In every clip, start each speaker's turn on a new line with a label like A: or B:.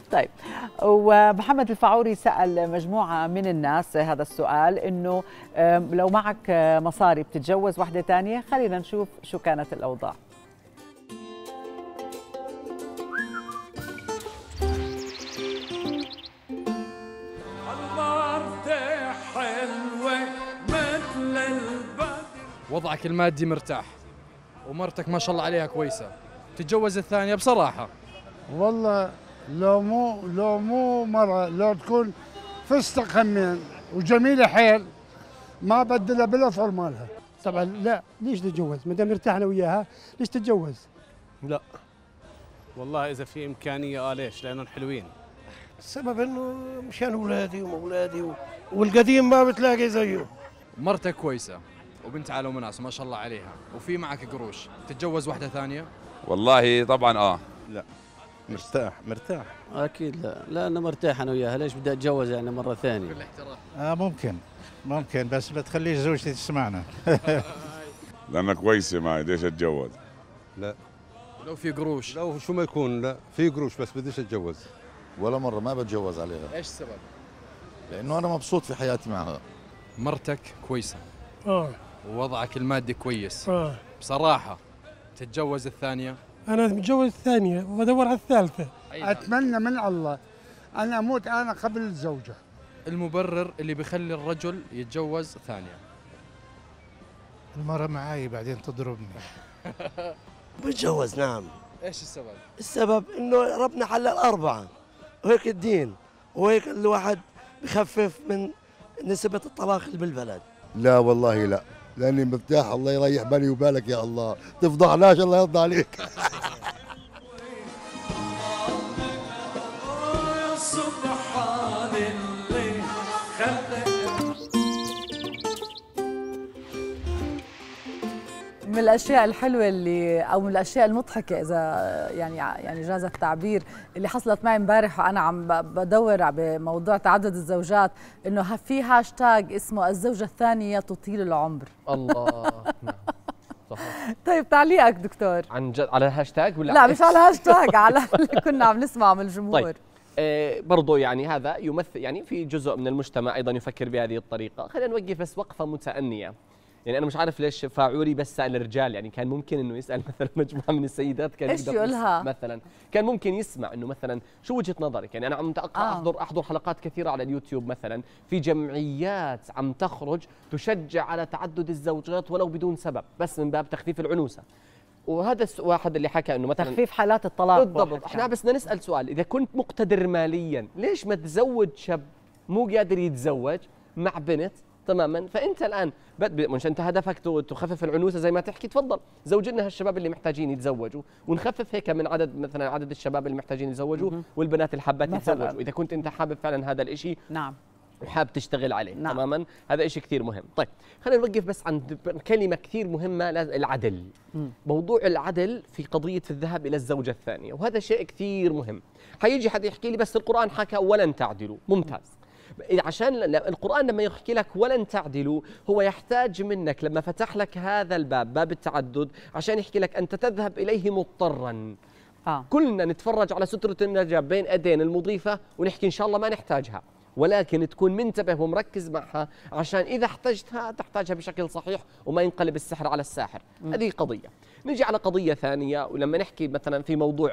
A: طيب، ومحمد الفاعوري سأل مجموعة من الناس هذا السؤال، إنه لو معك مصاري بتتجوز واحدة تانية؟ خلينا نشوف شو كانت الأوضاع.
B: وضعك المادي مرتاح ومرتك ما شاء الله عليها كويسة، تتجوز الثانية بصراحة؟
C: والله لو مو مرة، لو تكون فستق همين وجميلة حيل ما بدلها بالأفعال مالها.
D: طبعا لا، ليش تتجوز؟ ما دام ارتحنا وياها ليش تتجوز؟
E: لا والله إذا في إمكانية ليش؟ لأنهم حلوين.
F: السبب إنه مشان أولادي وأولادي والقديم ما بتلاقي زيه.
B: مرتك كويسة وبنت عالم وناس ما شاء الله عليها وفي معك قروش، تتجوز واحدة ثانية؟
G: والله طبعا
E: لا.
F: مرتاح
H: اكيد لا، لانه مرتاح انا وياها، ليش بدي اتجوز يعني مره ثانيه؟
F: ممكن بس ما تخليش زوجتي تسمعنا.
G: لأنها كويسة معي ليش أتجوز؟
E: لا.
B: لو في قروش؟
E: لو شو ما يكون، لا في قروش بس بديش أتجوز.
I: ولا مرة ما بتجوز عليها.
B: ايش السبب؟
I: لأنه أنا مبسوط في حياتي معها.
B: مرتك كويسة ووضعك المادي كويس، بصراحة تتجوز الثانية؟
D: انا متجوز الثانيه وبدور على الثالثه.
C: أتمنى من الله أن أموت أنا قبل الزوجة.
B: المبرر اللي بيخلي الرجل يتجوز ثانية؟
F: المرة معاي بعدين تضربني.
J: بتجوز نعم.
B: ايش السبب؟
J: السبب انه ربنا حلل الاربعه وهيك الدين، وهيك الواحد بخفف من نسبة الطلاق اللي بالبلد.
I: لا والله لا، لأني مرتاح. الله يريح بالي وبالك يا الله، تفضحناش الله يرضى عليك.
A: من الاشياء الحلوه اللي، او من الاشياء المضحكه اذا يعني جاز التعبير، اللي حصلت معي امبارح وانا عم بدور بموضوع تعدد الزوجات، انه في هاشتاج اسمه الزوجه الثانيه تطيل العمر.
K: الله. نعم صحيح.
A: طيب تعليقك دكتور
K: عن جد على الهاشتاج ولا
A: لا مش على الهاشتاج، على اللي كنا عم نسمعه من الجمهور؟
K: طيب. برضو يعني هذا يمثل، يعني في جزء من المجتمع ايضا يفكر بهذه الطريقه. خلينا نوقف بس وقفه متأنية. يعني انا مش عارف ليش فاعوري بس سأل الرجال، يعني كان ممكن انه يسأل مثلا مجموعه من السيدات، كان
A: ايش يقولها
K: مثلا، كان ممكن يسمع انه مثلا شو وجهه نظرك. يعني انا عم احضر حلقات كثيره على اليوتيوب مثلا، في جمعيات عم تخرج تشجع على تعدد الزوجات ولو بدون سبب، بس من باب تخفيف العنوسه. وهذا واحد اللي حكى انه مثلا
A: تخفيف حالات الطلاق.
K: بالضبط. احنا بس بدنا نسال سؤال، اذا كنت مقتدر ماليا ليش ما تزوج شاب مو قادر يتزوج مع بنت تماما؟ فانت الان مش انت هدفك تخفف العنوسه زي ما تحكي، تفضل زوج لنا هالشباب اللي محتاجين يتزوجوا، ونخفف هيك من عدد مثلا عدد الشباب اللي محتاجين يتزوجوا والبنات اللي حابه تتزوج. اذا كنت انت حابب فعلا هذا الشيء
A: نعم
K: وحاب تشتغل عليه
A: نعم.
K: تماما، هذا شيء كثير مهم. طيب خلينا نوقف بس عند كلمه كثير مهمه، العدل. موضوع العدل في قضيه الذهاب الى الزوجه الثانيه، وهذا شيء كثير مهم. حيجي حد يحكي لي بس القرآن حكى ولن تعدلوا، ممتاز. عشان القرآن لما يحكي لك ولن تعدلوا، هو يحتاج منك لما فتح لك هذا الباب، باب التعدد، عشان يحكي لك أنت تذهب إليه مضطرا. كلنا نتفرج على سترة النجاة بين أيدين المضيفة ونحكي إن شاء الله ما نحتاجها، ولكن تكون منتبه ومركز معها عشان إذا احتجتها تحتاجها بشكل صحيح وما ينقلب السحر على الساحر. هذه قضية. نجي على قضية ثانية، ولما نحكي مثلا في موضوع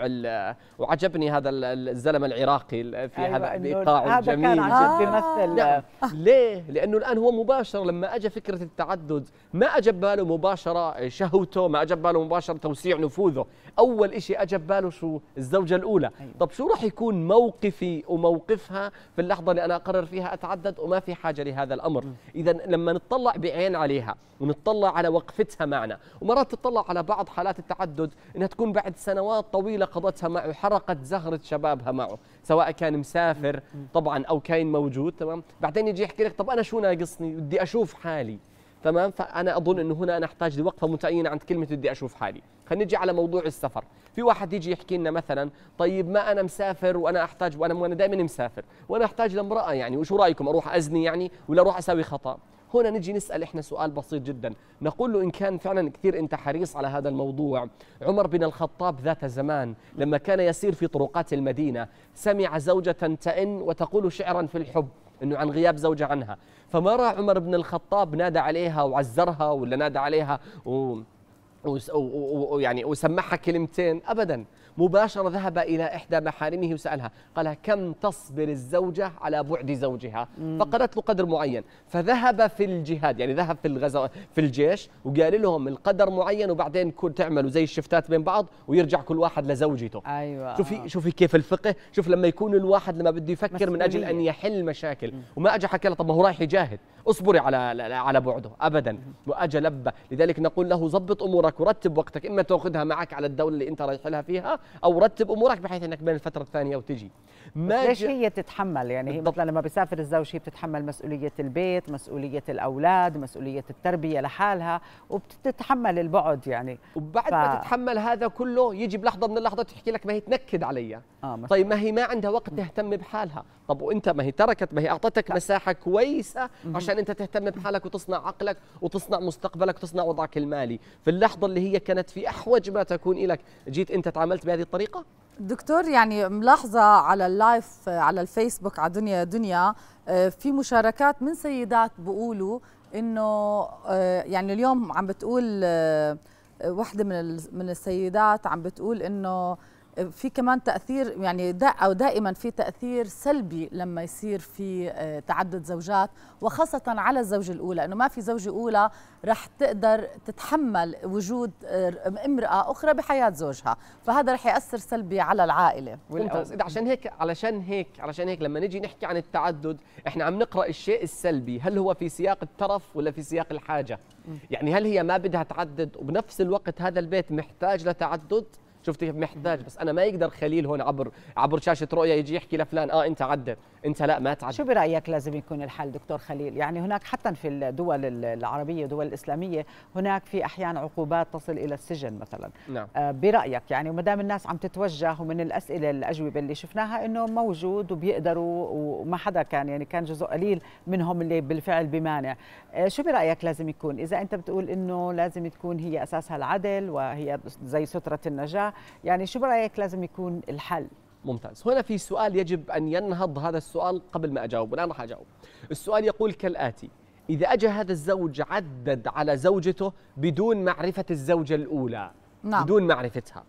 K: وعجبني هذا الزلمة العراقي في هذا الإيقاع الجميل،
A: هذا كان عن جد بيمثل.
K: نعم. ليه؟ لأنه الآن هو مباشر لما أجى فكرة التعدد ما أجب باله مباشرة شهوته، ما أجب باله مباشرة توسيع نفوذه، أول إشي أجب باله شو؟ الزوجة الأولى. طب شو راح يكون موقفي وموقفها في اللحظة اللي أنا أقرر فيها أتعدد وما في حاجة لهذا الأمر؟ إذا لما نطلع بعين عليها ونطلع على وقفتها معنا، ومرات تطلع على بعض حالات التعدد انها تكون بعد سنوات طويله قضتها معه، حرقت زهره شبابها معه، سواء كان مسافر طبعا او كان موجود، تمام؟ بعدين يجي يحكي لك طب انا شو ناقصني؟ بدي اشوف حالي، تمام؟ فانا اظن انه هنا نحتاج لوقفه متعينه عند كلمه بدي اشوف حالي. خلينا نجي على موضوع السفر. في واحد يجي يحكي لنا مثلا طيب ما انا مسافر وانا احتاج، وانا دائما مسافر وانا احتاج لامراه، يعني وشو رايكم اروح ازني يعني ولا اروح اسوي خطا؟ هنا نجي نسأل إحنا سؤال بسيط جدا، نقول له إن كان فعلا كثير أنت حريص على هذا الموضوع، عمر بن الخطاب ذات زمان لما كان يسير في طرقات المدينة سمع زوجة تئن وتقول شعرا في الحب إنه عن غياب زوجة عنها، فما راى عمر بن الخطاب نادى عليها وعزرها ولا نادى عليها يعني وسمعها كلمتين، أبدا، مباشرة ذهب إلى إحدى محارمه وسألها، قالها كم تصبر الزوجة على بعد زوجها؟ فقالت له قدر معين، فذهب في الجهاد، يعني ذهب في الغزو في الجيش وقال لهم القدر معين، وبعدين تعملوا زي الشفتات بين بعض ويرجع كل واحد لزوجته.
L: أيوة.
K: شوفي كيف الفقه، شوف لما يكون الواحد لما بده يفكر مسؤولية من أجل أن يحل مشاكل، وما أجى حكى له طب ما هو رايح يجاهد، اصبري على بعده، أبدا، وأجى لبى. لذلك نقول له ضبط أمورك ورتب وقتك، إما تأخذها معك على الدولة اللي أنت رايح لها فيها، أو رتب أمورك بحيث أنك بين الفترة الثانية وتجي.
L: ليش هي تتحمل؟ يعني هي مثلا لما بيسافر الزوج هي بتتحمل مسؤولية البيت، مسؤولية الأولاد، مسؤولية التربية لحالها، وبتتحمل البعد يعني.
K: وبعد ما تتحمل هذا كله يجي بلحظة من اللحظات تحكي لك ما هي تنكد علي. طيب ما هي ما عندها وقت تهتم بحالها، طب وانت ما هي أعطتك مساحة كويسة عشان انت تهتم بحالك وتصنع عقلك وتصنع مستقبلك وتصنع وضعك المالي، في اللحظة اللي هي كانت في أحوج ما تكون إلك جيت انت تعاملت بهذه الطريقة؟
A: دكتور يعني ملاحظة على اللايف على الفيسبوك على دنيا في مشاركات من سيدات بيقولوا انه يعني اليوم عم بتقول واحدة من السيدات عم بتقول انه في كمان تأثير يعني دائما في تأثير سلبي لما يصير في تعدد زوجات، وخاصة على الزوجة الأولى، إنه ما في زوجة أولى رح تقدر تتحمل وجود امرأة أخرى بحياة زوجها، فهذا رح يأثر سلبي على العائلة.
K: ممتاز. علشان هيك لما نجي نحكي عن التعدد احنا عم نقرأ الشيء السلبي، هل هو في سياق الترف ولا في سياق الحاجة؟ يعني هل هي ما بدها تعدد وبنفس الوقت هذا البيت محتاج لتعدد؟ شفت كيف محتاج، بس انا ما يقدر خليل هون عبر شاشه رؤيا يجي يحكي لفلان انت عدد، انت لا ما تعدد.
L: شو برايك لازم يكون الحل دكتور خليل؟ يعني هناك حتى في الدول العربيه والدول الاسلاميه هناك في احيان عقوبات تصل الى السجن مثلا.
K: نعم.
L: برايك يعني وما دام الناس عم تتوجه ومن الاسئله الاجوبه اللي شفناها انه موجود وبيقدروا وما حدا كان جزء قليل منهم اللي بالفعل بمانع، شو برايك لازم يكون؟ اذا انت بتقول انه لازم تكون هي اساسها العدل وهي زي ستره النجاه، يعني شو برأيك لازم يكون الحل؟
K: ممتاز. هنا في سؤال يجب أن ينهض هذا السؤال قبل ما أجاوب، والآن راح أجاوب. السؤال يقول كالآتي: إذا أجى هذا الزوج عدد على زوجته بدون معرفة الزوجة الأولى،
A: نعم.
K: بدون معرفتها،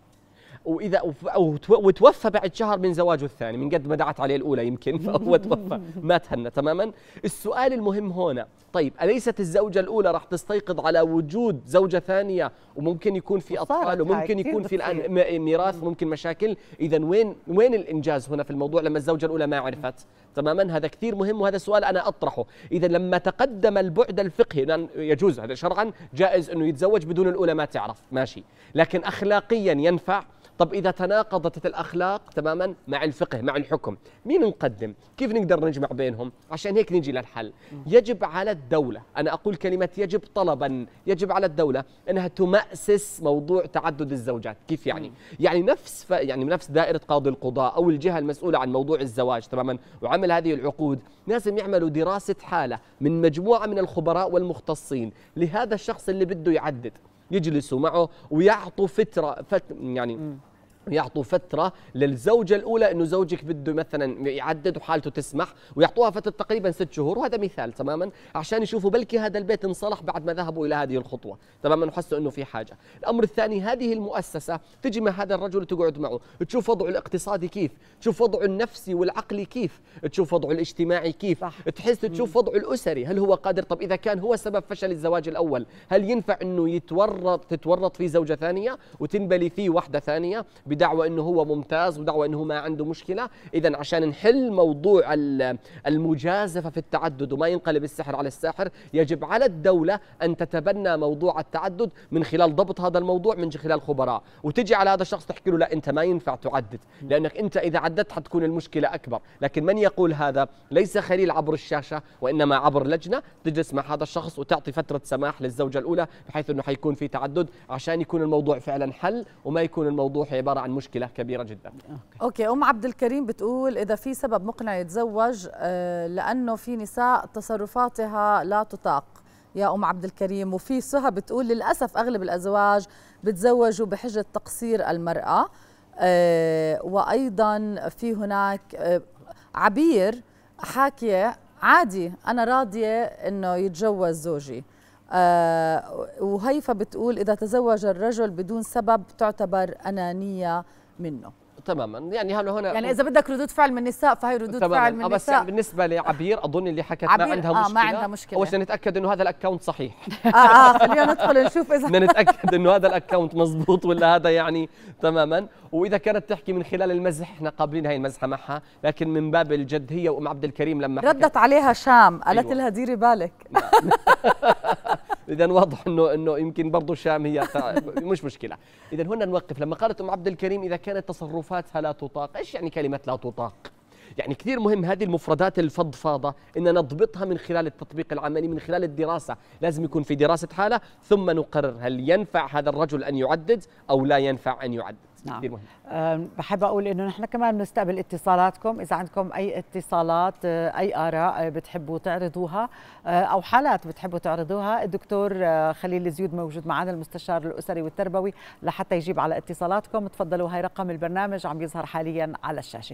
K: وتوفى بعد شهر من زواجه الثاني، من قد ما دعت عليه الأولى يمكن، فهو توفى ما تهنى تماما. السؤال المهم هنا، طيب أليست الزوجة الأولى راح تستيقظ على وجود زوجة ثانية وممكن يكون في أطفال وممكن يكون في الآن ميراث وممكن مشاكل؟ إذا وين الإنجاز هنا في الموضوع لما الزوجة الأولى ما عرفت؟ تماما، هذا كثير مهم وهذا سؤال أنا أطرحه. إذا لما تقدم البعد الفقهي يجوز هذا شرعا، جائز أنه يتزوج بدون الأولى ما تعرف، ماشي، لكن أخلاقيا ينفع؟ طب إذا تناقضت الأخلاق تماما مع الفقه مع الحكم، مين نقدم؟ كيف نقدر نجمع بينهم؟ عشان هيك نجي للحل. يجب على الدولة، أنا أقول كلمة يجب طلبا، يجب على الدولة أنها تمأسس موضوع تعدد الزوجات. كيف يعني؟ يعني نفس دائرة قاضي القضاء أو الجهة المسؤولة عن موضوع الزواج تماما وعمل هذه العقود، لازم يعملوا دراسة حالة من مجموعة من الخبراء والمختصين لهذا الشخص اللي بده يعدد، يجلسوا معه ويعطوا يعطوا فترة للزوجة الأولى إنه زوجك بده مثلا يعدد وحالته تسمح، ويعطوها فترة تقريبا 6 شهور، وهذا مثال تماما عشان يشوفوا بلكي هذا البيت انصلح بعد ما ذهبوا إلى هذه الخطوة تماما وحسوا إنه في حاجة. الأمر الثاني، هذه المؤسسة تجي مع هذا الرجل وتقعد معه، تشوف وضعه الاقتصادي كيف، تشوف وضعه النفسي والعقلي كيف، تشوف وضعه الاجتماعي كيف، تشوف وضعه الأسري، هل هو قادر؟ طب إذا كان هو سبب فشل الزواج الأول، هل ينفع إنه تتورط في زوجة ثانية وتنبلي فيه واحدة ثانية بدعوى انه هو ممتاز ودعوى انه ما عنده مشكله؟ اذا عشان نحل موضوع المجازفه في التعدد وما ينقلب السحر على الساحر، يجب على الدوله ان تتبنى موضوع التعدد من خلال ضبط هذا الموضوع من خلال خبراء، وتجي على هذا الشخص تحكي له لا انت ما ينفع تعدد، لانك انت اذا عددت حتكون المشكله اكبر. لكن من يقول هذا ليس خليل عبر الشاشه وانما عبر لجنه تجلس مع هذا الشخص وتعطي فتره سماح للزوجه الاولى بحيث انه حيكون في تعدد، عشان يكون الموضوع فعلا حل وما يكون الموضوع عباره عباره عن مشكله كبيره جدا.
A: اوكي، عبد الكريم بتقول اذا في سبب مقنع يتزوج لانه في نساء تصرفاتها لا تطاق يا عبد الكريم. وفي سهى بتقول للاسف اغلب الازواج بتزوجوا بحجه تقصير المراه. وايضا في هناك عبير حاكيه عادي انا راضيه انه يتجوز زوجي. وهيفا بتقول اذا تزوج الرجل بدون سبب تعتبر انانيه منه.
K: تماما، يعني هنا
A: يعني اذا بدك ردود فعل من النساء فهي ردود فعل من النساء.
K: بس يعني بالنسبه لعبير اظن اللي حكت ما عندها مشكله.
A: ما عندها مشكله.
K: اول شيء نتاكد انه هذا الاكونت صحيح.
A: خلينا ندخل نشوف اذا
K: بدنا نتاكد انه هذا الاكونت مزبوط ولا هذا يعني تماما. واذا كانت تحكي من خلال المزح احنا قابلين هاي المزحه معها، لكن من باب الجد هي عبد الكريم لما
A: ردت عليها شام قالت لها ديري بالك.
K: اذا واضح انه يمكن برضه شام هي مش مشكله. اذا هنا نوقف لما قالت عبد الكريم اذا كانت تصرفاتها لا تطاق. ايش يعني كلمه لا تطاق؟ يعني كثير مهم هذه المفردات الفضفاضه ان نضبطها من خلال التطبيق العملي، من خلال الدراسه. لازم يكون في دراسه حاله ثم نقرر هل ينفع هذا الرجل ان يعدد او لا ينفع ان يعدد.
L: نعم.
K: كثير مهم.
L: بحب اقول انه نحن كمان بنستقبل اتصالاتكم، اذا عندكم اي اتصالات اي اراء بتحبوا تعرضوها او حالات بتحبوا تعرضوها. الدكتور خليل الزيود موجود معنا، المستشار الاسري والتربوي، لحتى يجيب على اتصالاتكم. تفضلوا، هاي رقم البرنامج عم يظهر حاليا على الشاشه.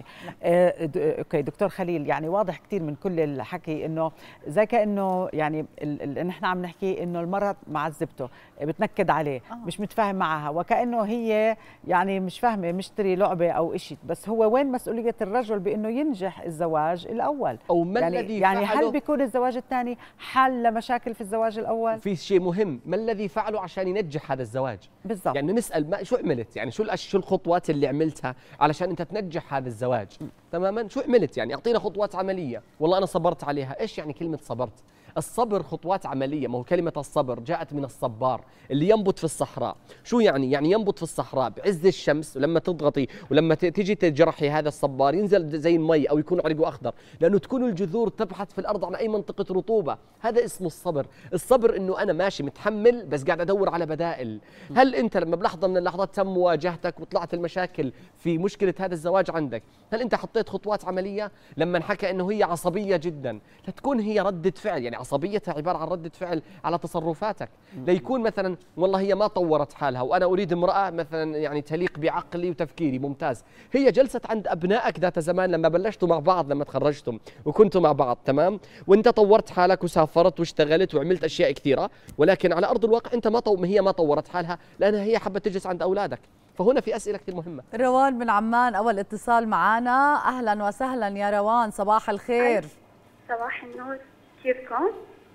L: اوكي دكتور خليل، يعني واضح كثير من كل الحكي انه زي كانه يعني نحن عم نحكي انه المراه معذبته، بتنكد عليه، مش متفاهم معها، وكانه هي يعني مش فاهمه مشتري لعبه او شيء. بس هو وين مسؤوليه الرجل بانه ينجح الزواج الاول؟
K: او ما الذي
L: يعني هل بيكون الزواج الثاني حل لمشاكل في الزواج الاول؟
K: في شيء مهم، ما الذي فعله عشان ينجح هذا الزواج؟
L: بالضبط.
K: يعني نسال شو عملت؟ يعني شو الخطوات اللي عملتها علشان انت تنجح هذا الزواج؟ تماما، شو عملت؟ يعني اعطينا خطوات عمليه. والله انا صبرت عليها. ايش يعني كلمه صبرت؟ الصبر خطوات عملية. ما هو كلمة الصبر جاءت من الصبار اللي ينبت في الصحراء. شو يعني؟ يعني ينبت في الصحراء بعز الشمس، ولما تضغطي ولما تيجي تجرحي هذا الصبار ينزل زي المي أو يكون عرقه أخضر، لأنه تكون الجذور تبحث في الأرض عن أي منطقة رطوبة. هذا اسمه الصبر. الصبر إنه أنا ماشي متحمل بس قاعد أدور على بدائل. هل أنت لما بلحظة من اللحظات تم مواجهتك وطلعت المشاكل في مشكلة هذا الزواج عندك، هل أنت حطيت خطوات عملية؟ لما انحكى إنه هي عصبية جدا، لا تكون هي ردة فعل، يعني عصبيتها عبارة عن ردة فعل على تصرفاتك. ليكون مثلا والله هي ما طورت حالها وأنا أريد امرأة مثلا يعني تليق بعقلي وتفكيري، ممتاز. هي جلست عند أبنائك ذات زمان لما بلشتوا مع بعض، لما تخرجتم وكنتوا مع بعض، تمام، وأنت طورت حالك وسافرت واشتغلت وعملت أشياء كثيرة، ولكن على أرض الواقع أنت هي ما طورت حالها لأنها هي حبت تجلس عند أولادك. فهنا في أسئلة كثير مهمة.
A: روان من عمان أول اتصال معنا. أهلا وسهلا يا روان، صباح الخير.
M: صباح النور، كيفكم؟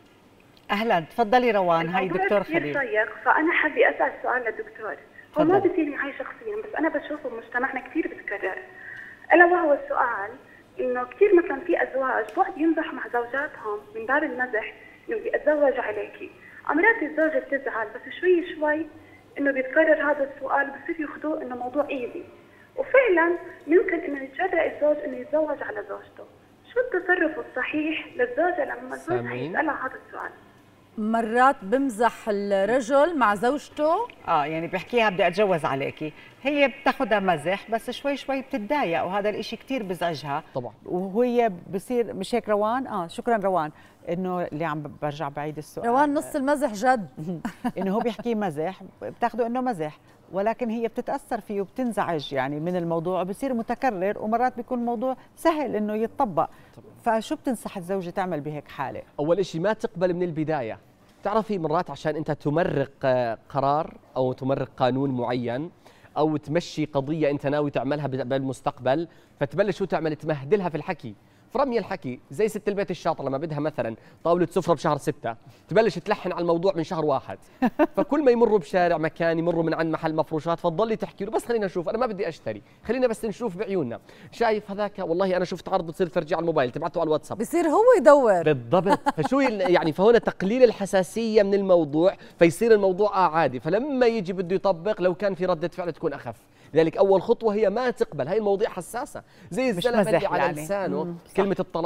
L: اهلا، تفضلي روان. هاي دكتور خليل.
M: شيق، فانا حابه اسال سؤال للدكتور. هو ما بصير معي شخصيا بس انا بشوفه بمجتمعنا كثير بتكرر، الا وهو السؤال انه كثير مثلا في ازواج بقعد يمزح مع زوجاتهم من باب المزح انه بدي اتزوج عليكي، امرات الزوجه بتزعل بس شوي شوي انه بيتكرر هذا السؤال بصير ياخذوه انه موضوع ايزي، وفعلا ممكن انه يتجرأ الزوج انه يتزوج على زوجته. شو التصرف الصحيح للزوجه لما الزوج يسالها هذا السؤال؟
A: مرات بمزح الرجل مع زوجته،
L: يعني بيحكيها بدي اتجوز عليكي، هي بتاخذها مزح بس شوي شوي بتتضايق، وهذا الاشي كثير بزعجها
K: طبعا،
L: وهي بصير مش هيك روان؟ شكرا روان. انه اللي عم برجع بعيد السؤال،
A: روان نص المزح جد.
L: انه هو بيحكي مزح، بتاخذه انه مزح، ولكن هي بتتاثر فيه وبتنزعج يعني من الموضوع، بصير متكرر، ومرات بيكون الموضوع سهل انه يتطبق. فشو بتنصح الزوجه تعمل بهيك حاله؟
K: اول شيء ما تقبل من البدايه. تعرفي مرات عشان انت تمرق قرار او تمرق قانون معين او تمشي قضيه انت ناوي تعملها بالمستقبل، فتبلش شو تعمل؟ تمهدلها في الحكي، في رمي الحكي. زي ست البيت الشاطر لما بدها مثلا طاوله سفره بشهر 6، تبلش تلحن على الموضوع من شهر 1. فكل ما يمروا بشارع مكان، يمروا من عند محل مفروشات، فتضلي تحكي له بس خلينا نشوف، انا ما بدي اشتري، خلينا بس نشوف بعيوننا. شايف هذاك؟ والله انا شفت عرض بتصير تفرجيه على الموبايل، تبعته على الواتساب،
A: بصير هو يدور.
K: بالضبط. فشو يعني فهنا تقليل الحساسيه من الموضوع، فيصير الموضوع عادي. فلما يجي بده يطبق لو كان في رده فعل تكون اخف. لذلك اول خطوه هي ما تقبل، هي المواضيع حساسه، زي الزلمه اللي على لسانه كلمه الطلاق،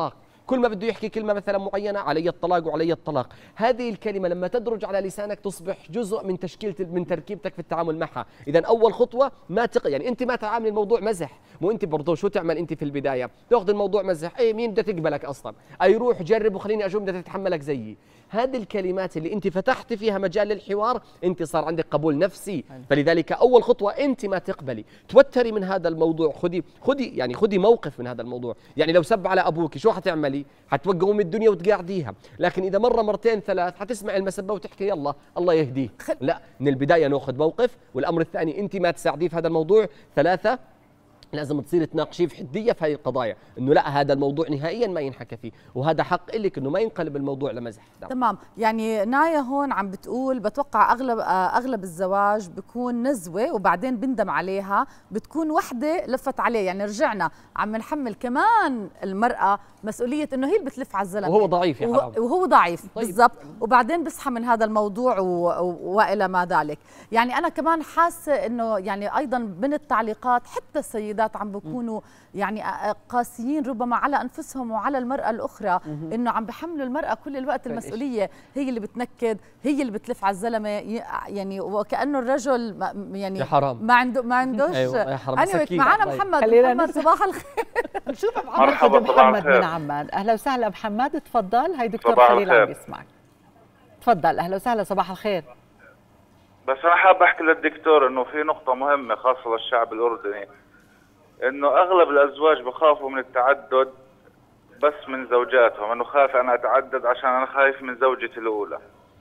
K: كل ما بده يحكي كلمة مثلا معينة علي الطلاق وعلي الطلاق. هذه الكلمة لما تدرج على لسانك تصبح جزء من من تركيبتك في التعامل معها. إذا أول خطوة ما يعني أنت ما تعامل الموضوع مزح، مو أنت برضه شو تعمل أنت في البداية؟ تأخذ الموضوع مزح، أي مين بدها تقبلك أصلا؟ أي روح جرب وخليني أشوف بدها تتحملك زيي. هذه الكلمات اللي أنت فتحت فيها مجال للحوار أنت صار عندك قبول نفسي، فلذلك أول خطوة أنت ما تقبلي، توتري من هذا الموضوع، خذي موقف من هذا الموضوع. يعني لو سب على أبوك شو حتعملي؟ حتوقعوا من الدنيا وتقاعديها، لكن إذا مرة مرتين ثلاث حتسمع المسبة وتحكي يلا الله يهديه. لا، من البداية نأخذ موقف. والأمر الثاني أنت ما تساعديه في هذا الموضوع. 3 لازم تصير تناقشيه في حديه في هذه القضايا، انه لا هذا الموضوع نهائيا ما ينحكى فيه، وهذا حق لك انه ما ينقلب الموضوع لمزح.
A: تمام. يعني نايا هون عم بتقول بتوقع اغلب الزواج بكون نزوه وبعدين بندم عليها، بتكون وحده لفت عليه. يعني رجعنا عم نحمل كمان المراه مسؤوليه انه هي اللي بتلف على الزلمه
K: وهو ضعيف يا حرام،
A: وهو ضعيف. طيب. بالضبط. وبعدين بصحى من هذا الموضوع والى ما ذلك. يعني انا كمان حاسه انه يعني ايضا من التعليقات حتى السيدات عم بيكونوا يعني قاسيين ربما على انفسهم وعلى المراه الاخرى، انه عم بحملوا المراه كل الوقت المسؤوليه، هي اللي بتنكد، هي اللي بتلف على الزلمه، يعني وكانه الرجل يعني
K: يا حرام
A: ما عندوش.
K: ايوه يا حرام.
A: معنا محمد صباح الخير.
L: نشوف محمد من عمان. اهلا وسهلا محمد، تفضل. هي دكتور خليل عم بيسمعك. تفضل. اهلا وسهلا، صباح الخير.
N: بس انا حابب احكي للدكتور انه في نقطه مهمه خاصه للشعب الاردني، انه اغلب الازواج بخافوا من التعدد بس من زوجاتهم، انه خايف انا اتعدد عشان انا خايف من زوجتي الاولى.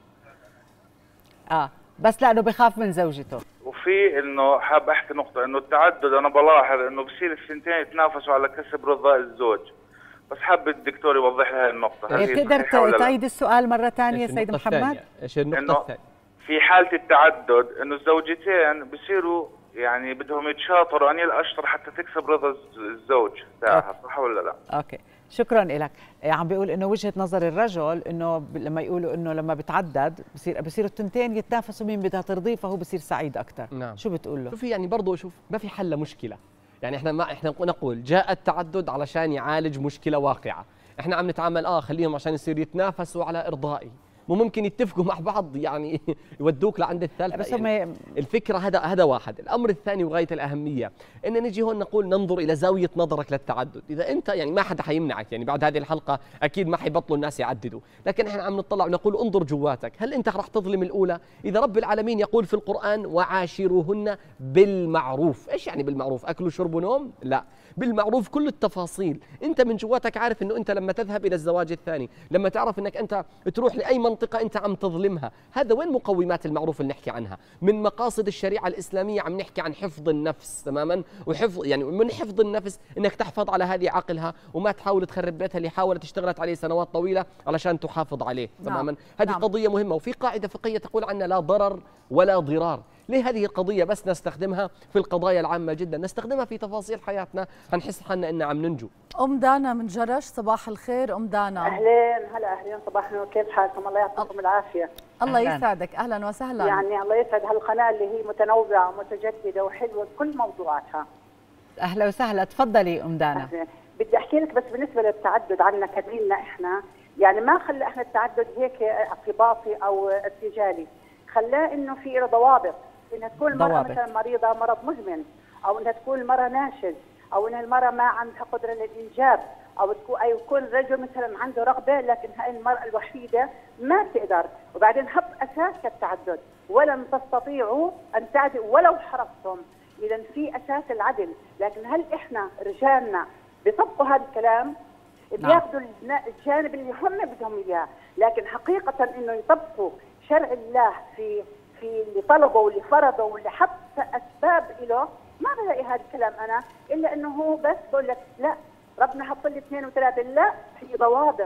L: بس لانه بخاف من زوجته.
N: وفي انه حاب احكي نقطه، انه التعدد انا بلاحظ انه بصير الثنتين يتنافسوا على كسب رضا الزوج، بس حاب الدكتور يوضح لي هاي النقطه.
L: بتقدر تعيد السؤال مره ثانيه سيد محمد؟
K: ايش النقطه الثانيه؟
N: في حاله التعدد انه الزوجتين بصيروا يعني بدهم يتشاطروا اني الاشطر حتى تكسب رضا الزوج تاعها، صح ولا لا؟
L: اوكي، شكرا لك. عم بيقول انه وجهه نظر الرجل انه لما يقولوا انه لما بتعدد بصيروا التنتين يتنافسوا مين بدها ترضيه، فهو بصير سعيد اكثر.
K: نعم.
L: شو بتقول له؟
K: شوفي يعني برضه شوف ما في حل لمشكله، يعني احنا نقول جاء التعدد علشان يعالج مشكله واقعه، احنا عم نتعامل خليهم عشان يصيروا يتنافسوا على ارضائي، مو ممكن يتفقوا مع بعض يعني يودوك لعند الثالثه. بس يعني الفكره هذا واحد. الامر الثاني وغايه الاهميه ان نجي هون نقول ننظر الى زاويه نظرك للتعدد. اذا انت يعني ما حدا حيمنعك، يعني بعد هذه الحلقه اكيد ما حيبطلوا الناس يعددوا، لكن احنا عم نطلع ونقول انظر جواتك، هل انت راح تظلم الاولى؟ اذا رب العالمين يقول في القران وعاشروهن بالمعروف، ايش يعني بالمعروف؟ اكل وشرب ونوم؟ لا، بالمعروف كل التفاصيل. انت من جواتك عارف انه انت لما تذهب الى الزواج الثاني، لما تعرف انك انت تروح لاي منطقه انت عم تظلمها، هذا وين مقومات المعروف اللي نحكي عنها؟ من مقاصد الشريعه الاسلاميه عم نحكي عن حفظ النفس تماما، وحفظ يعني من حفظ النفس انك تحفظ على هذه عقلها وما تحاول تخرب بيتها اللي حاولت اشتغلت عليه سنوات طويله علشان تحافظ عليه تماما. هذه قضيه مهمه، وفي قاعده فقهيه تقول عنا لا ضرر ولا ضرار. ليه هذه القضية بس نستخدمها في القضايا العامة جدا، نستخدمها في تفاصيل حياتنا هنحس حالنا إن عم ننجو.
A: دانا من جرش، صباح الخير دانا.
O: أهلين، هلا أهلين، صباح النور، كيف حالكم؟ الله يعطيكم العافية.
A: الله يسعدك، أهلا وسهلا.
O: يعني الله يسعد هالقناة اللي هي متنوعة ومتجددة وحلوة بكل موضوعاتها.
L: أهلا وسهلا، تفضلي دانا.
O: بدي أحكي لك بس بالنسبة للتعدد عنا كديننا إحنا، يعني ما خلى إحنا التعدد هيك اعتباطي أو ارتجالي، خلاه إنه في له ضوابط، إنها تكون المرأة مثلا مريضة مرض مزمن، أو إنها تكون المرأة ناشز، أو إن المرأة ما عندها قدرة للإنجاب، أو يكون رجل مثلا عنده رغبة لكن هاي المرأة الوحيدة ما بتقدر، وبعدين هب أساس التعدد، ولن تستطيعوا أن تعدلوا ولو حرصتم. إذا في أساس العدل، لكن هل إحنا رجالنا بيطبقوا هذا الكلام؟ بياخذوا الجانب اللي هم بدهم إياه، لكن حقيقة إنه يطبقوا شرع الله في اللي طلبه واللي فرضه واللي حط اسباب له، ما بلاقي هذا الكلام انا، الا انه هو بس بقول لك لا ربنا حط لي 2 و3، لا في ضوابط.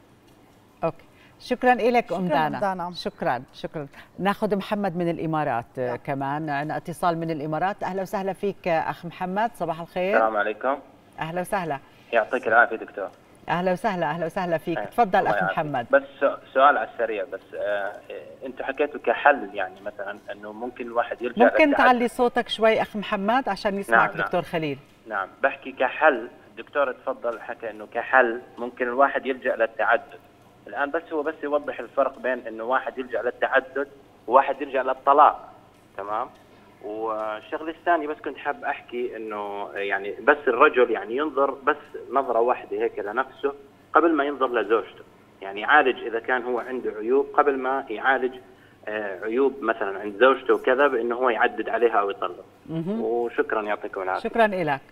L: اوكي، شكرا لك دانا. شكرا. ناخذ محمد من الامارات كمان، عندنا اتصال من الامارات. اهلا وسهلا فيك اخ محمد، صباح الخير.
P: السلام عليكم.
L: اهلا وسهلا.
P: يعطيك العافيه دكتور.
L: اهلا وسهلا فيك. تفضل اخ محمد.
P: بس سؤال على السريع، بس انتم حكيتوا كحل، يعني مثلا انه ممكن الواحد يرجع
L: ممكن تعلي صوتك شوي اخ محمد عشان يسمعك.
P: نعم.
L: دكتور خليل.
P: نعم، بحكي كحل الدكتور تفضل حكى انه كحل ممكن الواحد يلجأ للتعدد. الان هو بس يوضح الفرق بين انه واحد يلجأ للتعدد وواحد يلجأ للطلاق. تمام. والشغله الثانيه بس كنت حاب احكي انه يعني بس الرجل يعني ينظر بس نظره واحده هيك لنفسه قبل ما ينظر لزوجته، يعني يعالج اذا كان هو عنده عيوب قبل ما يعالج عيوب مثلا عند زوجته وكذا بانه هو يعدد عليها او يطلق. وشكرا يعطيكم العافيه.
L: شكرا لك.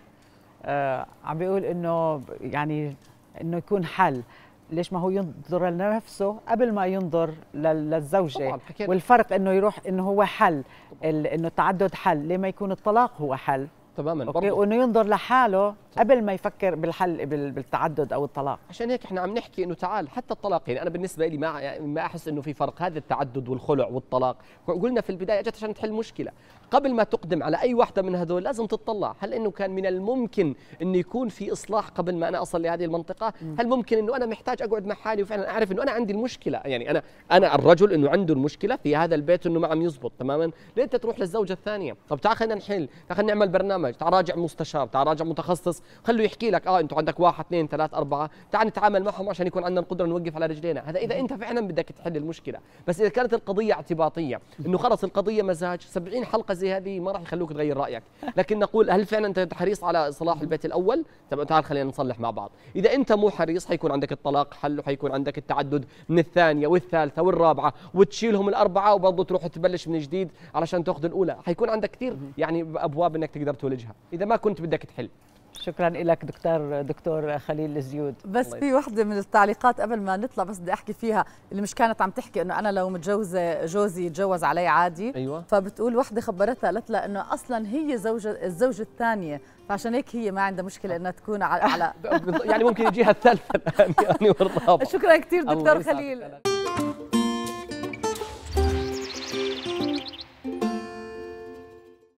L: عم بيقول انه يعني انه يكون حل، ليش ما هو ينظر لنفسه قبل ما ينظر للزوجه، والفرق انه يروح انه هو حل، انه التعدد حل، ليه ما يكون الطلاق هو حل
K: تماما.
L: اوكي، وانه ينظر لحاله قبل ما يفكر بالحل بالتعدد او الطلاق.
K: عشان هيك احنا عم نحكي انه تعال حتى الطلاق، يعني انا بالنسبه لي ما احس انه في فرق، هذا التعدد والخلع والطلاق قلنا في البدايه اجت عشان تحل مشكله، قبل ما تقدم على اي واحده من هذول لازم تطلع هل انه كان من الممكن انه يكون في اصلاح قبل ما انا اصل لهذه المنطقه؟ هل ممكن انه انا محتاج اقعد مع حالي وفعلا اعرف انه انا عندي المشكله، يعني انا الرجل انه عنده المشكله في هذا البيت انه ما عم يزبط تماما، ليه انت تروح للزوجه الثانيه؟ طب تعال خلينا نحل، تعال نعمل برنامج، تعال راجع مستشار، تعال راجع متخصص، خلوا يحكي لك انتوا عندك 1 2 3 4، تعال نتعامل معهم عشان يكون عندنا القدره نوقف على رجلينا، هذا اذا انت فعلا بدك تحل المشكله، بس اذا كانت القضيه اعتباطيه انه خلص القضيه مزاج، 70 حلقه زي هذه ما راح يخلوك تغير رايك، لكن نقول هل فعلا انت حريص على اصلاح البيت الاول؟ طب تعال خلينا نصلح مع بعض، اذا انت مو حريص حيكون عندك الطلاق حل، وحيكون عندك التعدد من الثانيه والثالثه والرابعه، وتشيلهم الاربعه وبرضه تروح تبلش من جديد علشان تاخذ الاولى، حيكون عندك كثير يعني ابواب انك تقدر تولجها اذا ما كنت بدك تحل.
L: شكرا لك دكتور خليل الزيود.
A: بس في وحده من التعليقات قبل ما نطلع بس بدي احكي فيها، اللي مش كانت عم تحكي انه انا لو متجوزه جوزي يتجوز علي عادي.
K: أيوة.
A: فبتقول وحده خبرتها قالت لها انه اصلا هي الزوجه الثانيه، فعشان هيك هي ما عندها مشكله انها تكون على
K: يعني ممكن يجيها الثالثه يعني والرابعه.
A: شكرا كثير دكتور خليل.